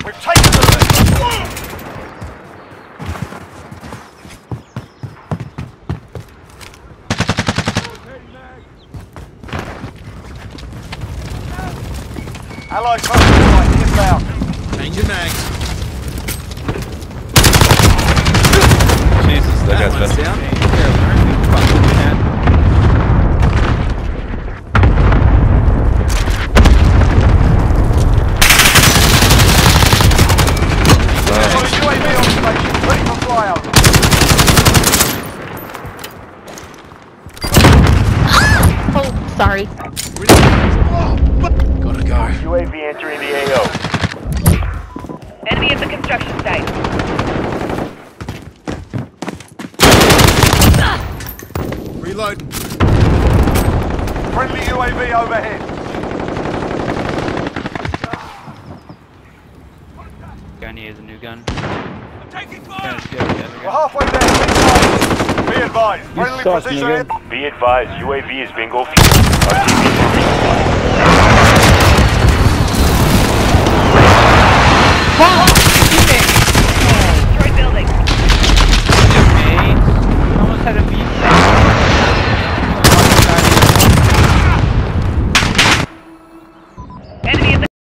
We've taken the lead. Allied contact inbound. Changing mags. Jesus, that guy's best. Down. UAV on station, ready for flyout. Oh, sorry. Gotta go. UAV entering the AO. Enemy at the construction site. Reload. Friendly UAV overhead. Gun is a new gun. I'm taking fire. We're We're halfway there. Be advised. Friendly suck, precision. nigga. Be advised. UAV is bingo fuel.